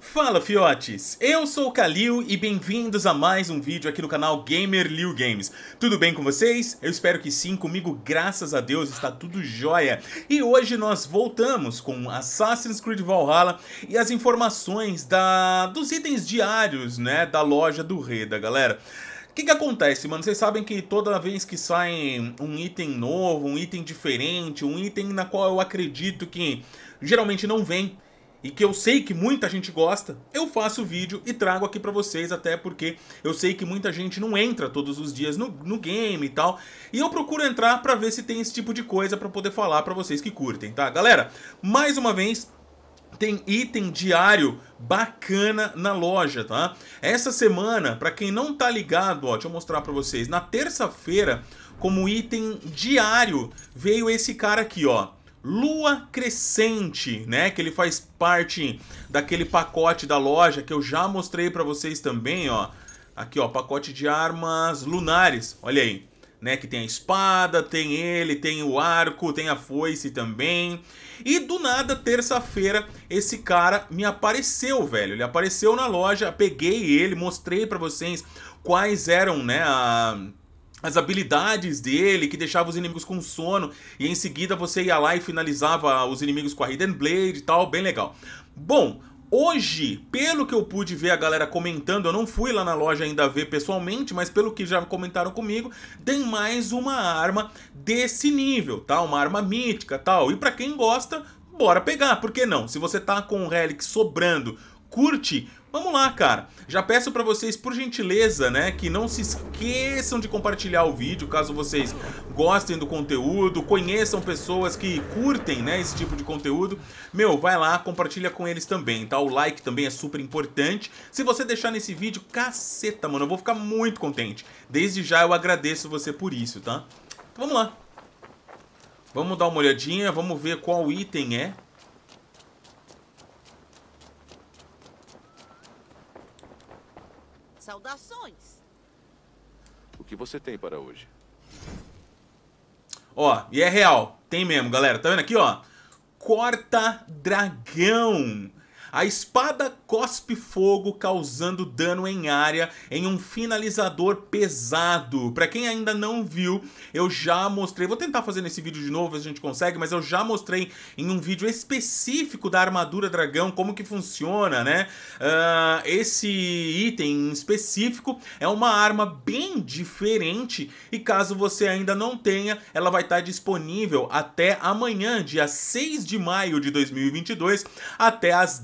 Fala fiotes, eu sou o Kalil e bem-vindos a mais um vídeo aqui no canal GamerLiu Games. Tudo bem com vocês? Eu espero que sim, comigo graças a Deus está tudo jóia. E hoje nós voltamos com Assassin's Creed Valhalla e as informações dos itens diários, né, da loja do Reda, galera. O que acontece, mano? Vocês sabem que toda vez que sai um item novo, um item diferente, um item na qual eu acredito que geralmente não vem, e que eu sei que muita gente gosta, eu faço o vídeo e trago aqui pra vocês, até porque eu sei que muita gente não entra todos os dias no game e tal, e eu procuro entrar pra ver se tem esse tipo de coisa pra poder falar pra vocês que curtem, tá? Galera, mais uma vez, tem item diário bacana na loja, tá? Essa semana, pra quem não tá ligado, ó, deixa eu mostrar pra vocês, na terça-feira, como item diário, veio esse cara aqui, ó. Lua Crescente, né, que ele faz parte daquele pacote da loja que eu já mostrei pra vocês também, ó. Aqui, ó, pacote de armas lunares, olha aí, né, que tem a espada, tem ele, tem o arco, tem a foice também. E do nada, terça-feira, esse cara me apareceu, velho. Ele apareceu na loja, peguei ele, mostrei pra vocês quais eram, né, as habilidades dele, que deixava os inimigos com sono, e em seguida você ia lá e finalizava os inimigos com a Hidden Blade e tal, bem legal. Bom, hoje, pelo que eu pude ver a galera comentando, eu não fui lá na loja ainda ver pessoalmente, mas pelo que já comentaram comigo, tem mais uma arma desse nível, tá? Uma arma mítica, tal, e pra quem gosta, bora pegar, por que não? Se você tá com o Relic sobrando, curte, vamos lá, cara. Já peço pra vocês, por gentileza, né, que não se esqueçam de compartilhar o vídeo, caso vocês gostem do conteúdo, conheçam pessoas que curtem, né, esse tipo de conteúdo. Meu, vai lá, compartilha com eles também, tá? O like também é super importante. Se você deixar nesse vídeo, caceta, mano, eu vou ficar muito contente. Desde já eu agradeço você por isso, tá? Então vamos lá. Vamos dar uma olhadinha, vamos ver qual item é. Saudações. O que você tem para hoje? Ó, e é real. Tem mesmo, galera. Tá vendo aqui, ó? Corta dragão. A espada cospe fogo, causando dano em área em um finalizador pesado. Pra quem ainda não viu, eu já mostrei. Vou tentar fazer nesse vídeo de novo, se a gente consegue, mas eu já mostrei em um vídeo específico da armadura dragão, como que funciona, né? Esse item em específico é uma arma bem diferente e caso você ainda não tenha, ela vai estar disponível até amanhã, dia 6 de maio de 2022, até as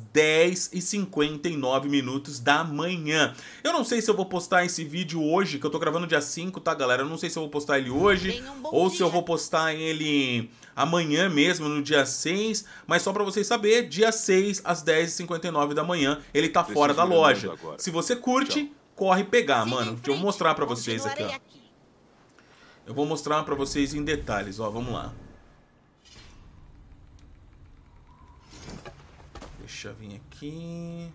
10h59 da manhã. Eu não sei se eu vou postar esse vídeo hoje, que eu tô gravando dia 5, tá, galera? Eu não sei se eu vou postar ele hoje ou se eu vou postar ele amanhã mesmo, no dia 6. Mas só pra vocês saberem, dia 6, às 10h59 da manhã, ele tá fora da loja. Se você curte, corre pegar, mano. Deixa eu mostrar pra vocês aqui, ó. Eu vou mostrar pra vocês em detalhes, ó. Vamos lá. Deixa eu vir aqui.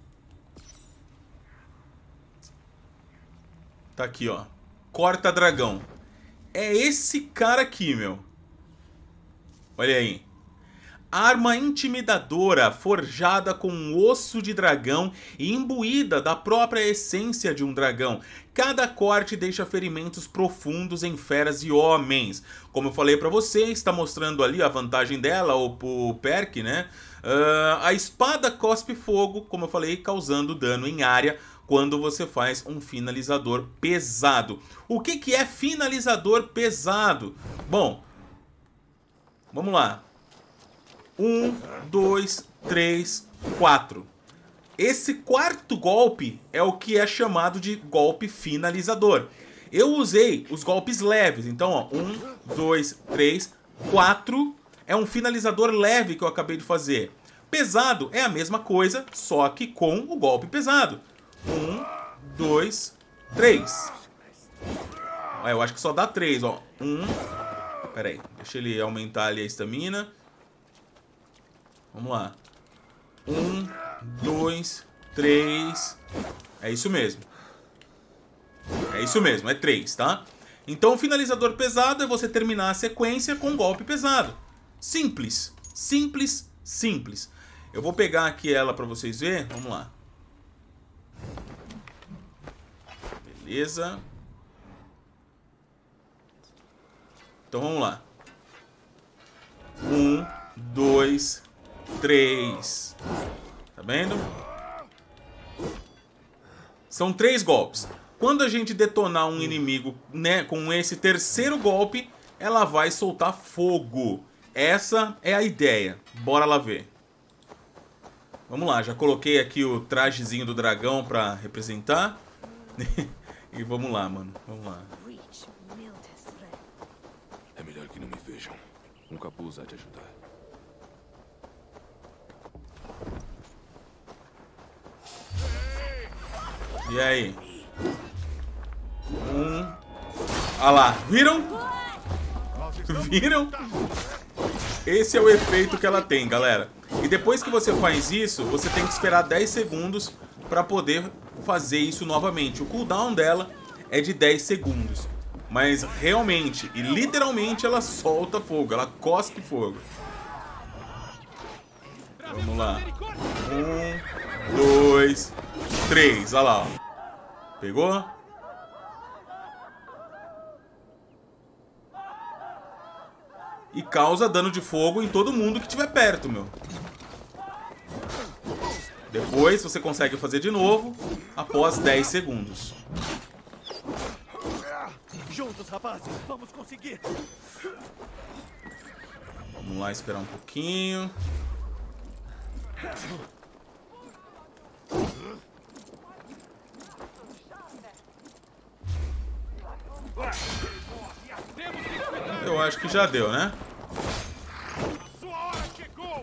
Tá aqui, ó. Corta dragão. É esse cara aqui, meu. Olha aí. Arma intimidadora, forjada com osso de dragão e imbuída da própria essência de um dragão. Cada corte deixa ferimentos profundos em feras e homens. Como eu falei pra vocês, está mostrando ali a vantagem dela, o perk, né? A espada cospe fogo, como eu falei, causando dano em área quando você faz um finalizador pesado. O que é finalizador pesado? Bom, vamos lá. 1, 2, 3, 4. Esse quarto golpe é o que é chamado de golpe finalizador. Eu usei os golpes leves, então ó, 1, 2, 3, 4 é um finalizador leve que eu acabei de fazer. Pesado é a mesma coisa, só que com o golpe pesado. 1, 2, 3. Eu acho que só dá 3, ó. 1. Pera aí, deixa ele aumentar ali a estamina. Vamos lá. 1, 2, 3. É isso mesmo. É isso mesmo, é 3, tá? Então o finalizador pesado é você terminar a sequência com um golpe pesado. Simples. Simples, simples. Eu vou pegar aqui ela pra vocês verem. Vamos lá. Beleza. Então vamos lá. 1, 2, 3. Tá vendo? São 3 golpes. Quando a gente detonar um inimigo, né, com esse terceiro golpe, ela vai soltar fogo. Essa é a ideia. Bora lá ver. Vamos lá, já coloquei aqui o trajezinho do dragão pra representar. E vamos lá, mano. Vamos lá. É melhor que não me vejam. Um capuz há de ajudar. E aí? Ah lá, viram? Viram? Esse é o efeito que ela tem, galera. E depois que você faz isso, você tem que esperar 10 segundos para poder fazer isso novamente. O cooldown dela é de 10 segundos. Mas realmente e literalmente ela solta fogo, ela cospe fogo. Vamos lá. 1, 2, 3. Olha lá, ó. Pegou? E causa dano de fogo em todo mundo que estiver perto, meu. Depois você consegue fazer de novo após 10 segundos. Juntos, rapazes, vamos conseguir. Vamos lá esperar um pouquinho. Eu acho que já deu, né? Sua hora chegou.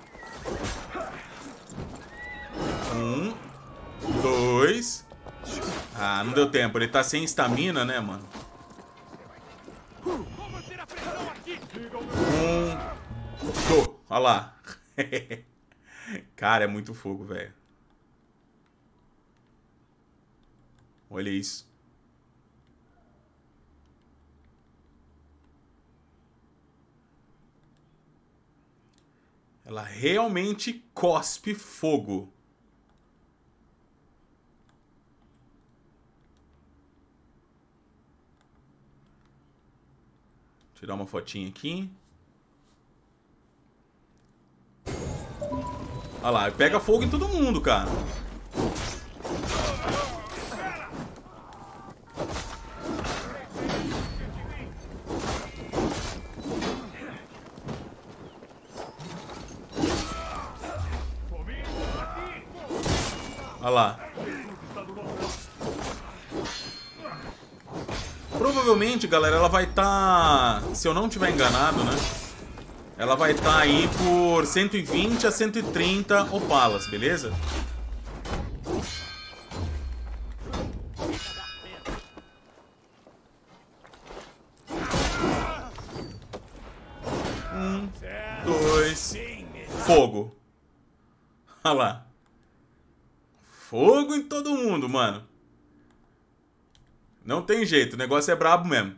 1, 2. Ah, não deu tempo. Ele tá sem estamina, né, mano? Vou manter a pressão aqui. 1, 2. Olha lá. Cara, é muito fogo, velho. Olha isso. Ela realmente cospe fogo. Tirar uma fotinha aqui. Olha lá, pega fogo em todo mundo, cara. Olha lá. Provavelmente, galera, ela vai estar... Se eu não tiver enganado, né? Ela vai estar aí por 120 a 130 opalas, beleza? Um, 2, fogo. Olha lá. Fogo em todo mundo, mano. Não tem jeito, o negócio é brabo mesmo.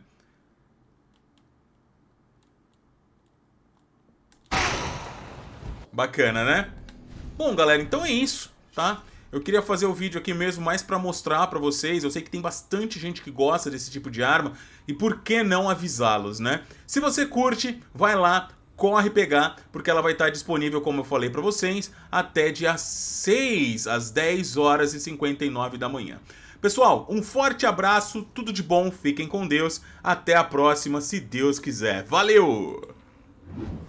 Bacana, né? Bom, galera, então é isso, tá? Eu queria fazer o vídeo aqui mesmo mais pra mostrar pra vocês. Eu sei que tem bastante gente que gosta desse tipo de arma. E por que não avisá-los, né? Se você curte, vai lá, corre pegar, porque ela vai estar disponível, como eu falei pra vocês, até dia 6, às 10 horas e 59 da manhã. Pessoal, um forte abraço, tudo de bom, fiquem com Deus, até a próxima, se Deus quiser. Valeu!